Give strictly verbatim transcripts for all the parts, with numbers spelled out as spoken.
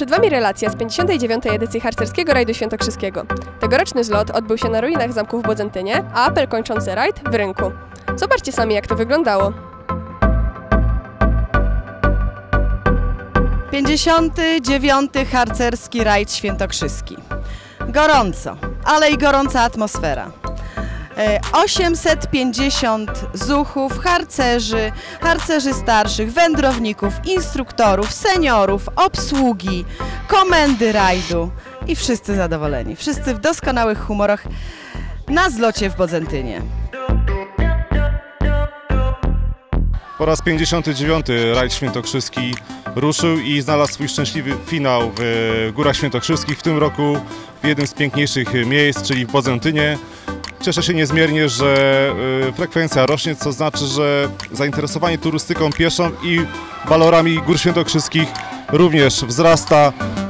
Przed Wami relacja z pięćdziesiątej dziewiątej edycji harcerskiego rajdu świętokrzyskiego. Tegoroczny zlot odbył się na ruinach zamku w Bodzentynie, a apel kończący rajd w Rynku. Zobaczcie sami, jak to wyglądało. pięćdziesiąty dziewiąty harcerski rajd świętokrzyski. Gorąco, ale i gorąca atmosfera. osiemset pięćdziesiąt zuchów, harcerzy, harcerzy starszych, wędrowników, instruktorów, seniorów, obsługi, komendy rajdu i wszyscy zadowoleni. Wszyscy w doskonałych humorach na zlocie w Bodzentynie. Po raz pięćdziesiąty dziewiąty rajd świętokrzyski ruszył i znalazł swój szczęśliwy finał w Górach Świętokrzyskich, w tym roku w jednym z piękniejszych miejsc, czyli w Bodzentynie. Cieszę się niezmiernie, że frekwencja rośnie, co znaczy, że zainteresowanie turystyką pieszą i walorami Gór Świętokrzyskich również wzrasta.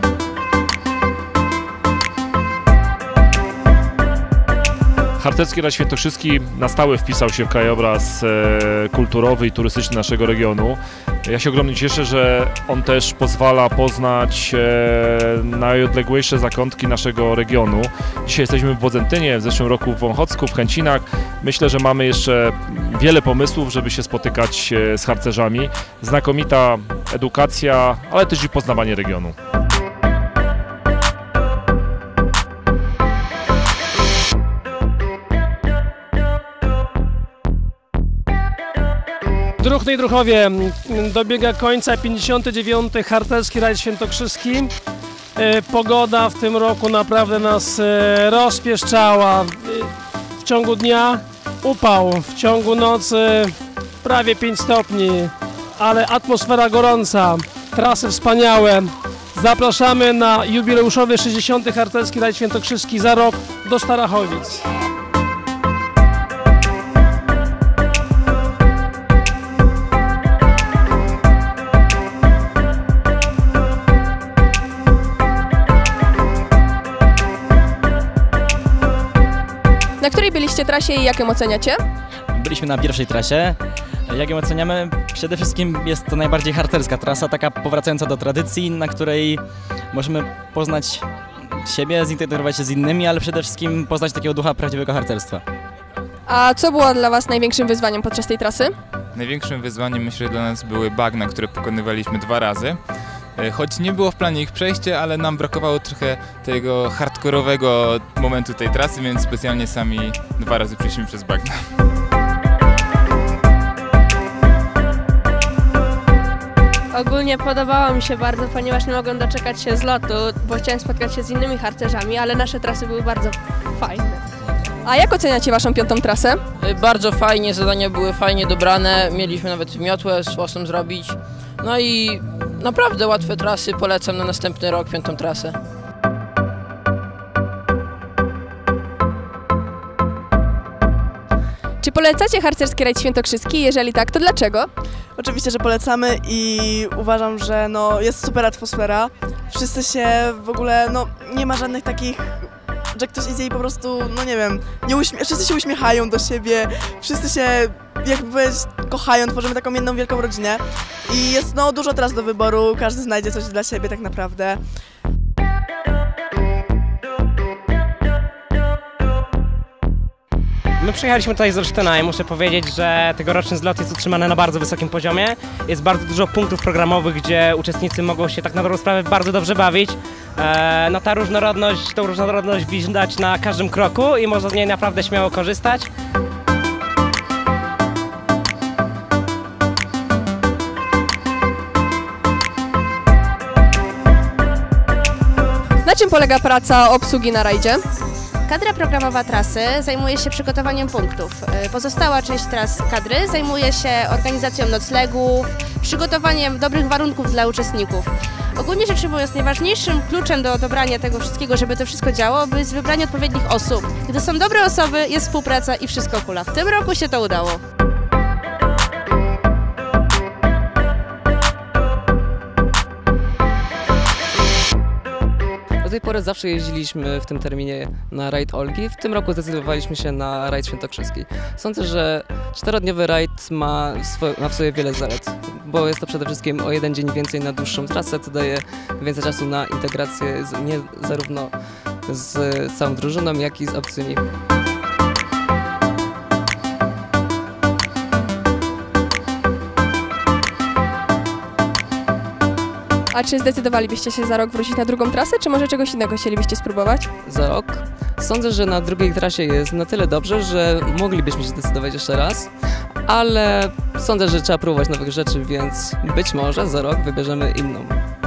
Harcerski Rajd Świętokrzyski na stałe wpisał się w krajobraz e, kulturowy i turystyczny naszego regionu. Ja się ogromnie cieszę, że on też pozwala poznać e, najodległejsze zakątki naszego regionu. Dzisiaj jesteśmy w Bodzentynie, w zeszłym roku w Wąchocku, w Chęcinach. Myślę, że mamy jeszcze wiele pomysłów, żeby się spotykać e, z harcerzami. Znakomita edukacja, ale też i poznawanie regionu. Druhny i druhowie, dobiega końca pięćdziesiąty dziewiąty harcerski rajd świętokrzyski. Pogoda w tym roku naprawdę nas rozpieszczała. W ciągu dnia upał, w ciągu nocy prawie pięć stopni, ale atmosfera gorąca, trasy wspaniałe. Zapraszamy na jubileuszowy sześćdziesiąty harcerski rajd świętokrzyski za rok do Starachowic. Na której byliście trasie i jak ją oceniacie? Byliśmy na pierwszej trasie. Jak ją oceniamy? Przede wszystkim jest to najbardziej harcerska trasa, taka powracająca do tradycji, na której możemy poznać siebie, zintegrować się z innymi, ale przede wszystkim poznać takiego ducha prawdziwego harcerstwa. A co było dla Was największym wyzwaniem podczas tej trasy? Największym wyzwaniem, myślę, dla nas były bagna, które pokonywaliśmy dwa razy. Choć nie było w planie ich przejście, ale nam brakowało trochę tego hardkorowego momentu tej trasy, więc specjalnie sami dwa razy przeszliśmy przez bagna. Ogólnie podobało mi się bardzo, ponieważ nie mogłem doczekać się zlotu, bo chciałem spotkać się z innymi harcerzami, ale nasze trasy były bardzo fajne. A jak oceniacie Waszą piątą trasę? Bardzo fajnie, zadania były fajnie dobrane, mieliśmy nawet miotłę z łosem zrobić. No i naprawdę łatwe trasy, polecam na następny rok piątą trasę. Czy polecacie harcerski rajd świętokrzyski? Jeżeli tak, to dlaczego? Oczywiście, że polecamy i uważam, że no, jest super atmosfera. Wszyscy się w ogóle, no nie ma żadnych takich, że ktoś idzie i po prostu, no nie wiem, nie uśmie- wszyscy się uśmiechają do siebie, wszyscy się jakby powiedzieć kochają, tworzymy taką jedną wielką rodzinę i jest no dużo tras do wyboru, każdy znajdzie coś dla siebie tak naprawdę. My przyjechaliśmy tutaj z Olsztyna i muszę powiedzieć, że tegoroczny zlot jest utrzymany na bardzo wysokim poziomie. Jest bardzo dużo punktów programowych, gdzie uczestnicy mogą się tak na dobrą sprawę bardzo dobrze bawić. E, no ta różnorodność, tą różnorodność widać na każdym kroku i można z niej naprawdę śmiało korzystać. Na czym polega praca obsługi na rajdzie? Kadra programowa trasy zajmuje się przygotowaniem punktów. Pozostała część tras kadry zajmuje się organizacją noclegów, przygotowaniem dobrych warunków dla uczestników. Ogólnie rzecz ujmując, najważniejszym kluczem do dobrania tego wszystkiego, żeby to wszystko działało, jest wybranie odpowiednich osób. Gdy są dobre osoby, jest współpraca i wszystko kula. W tym roku się to udało. tej pory zawsze jeździliśmy w tym terminie na rajd Olgi. W tym roku zdecydowaliśmy się na rajd świętokrzyski. Sądzę, że czterodniowy rajd ma, ma w sobie wiele zalet, bo jest to przede wszystkim o jeden dzień więcej na dłuższą trasę, co daje więcej czasu na integrację z, nie zarówno z całą drużyną, jak i z obcymi. A czy zdecydowalibyście się za rok wrócić na drugą trasę, czy może czegoś innego chcielibyście spróbować? Za rok? Sądzę, że na drugiej trasie jest na tyle dobrze, że moglibyśmy się zdecydować jeszcze raz, ale sądzę, że trzeba próbować nowych rzeczy, więc być może za rok wybierzemy inną.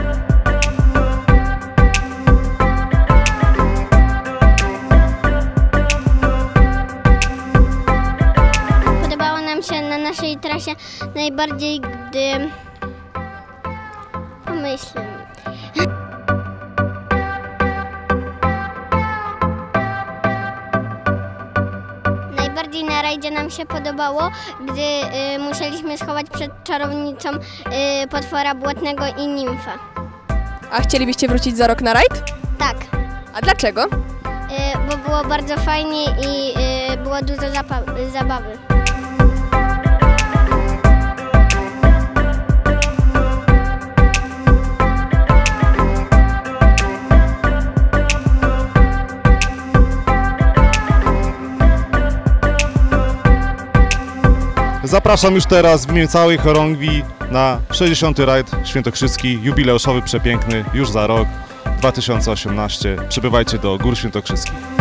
Podobało nam się na naszej trasie najbardziej, gdy... Pomyślę. Najbardziej na rajdzie nam się podobało, gdy y, musieliśmy schować przed czarownicą y, potwora błotnego i nimfę. A chcielibyście wrócić za rok na rajd? Tak. A dlaczego? Y, bo było bardzo fajnie i y, było dużo zabawy. Zapraszam już teraz w imieniu całej chorągwi na sześćdziesiąty rajd świętokrzyski, jubileuszowy, przepiękny, już za rok, dwa tysiące osiemnasty. Przybywajcie do Gór Świętokrzyskich.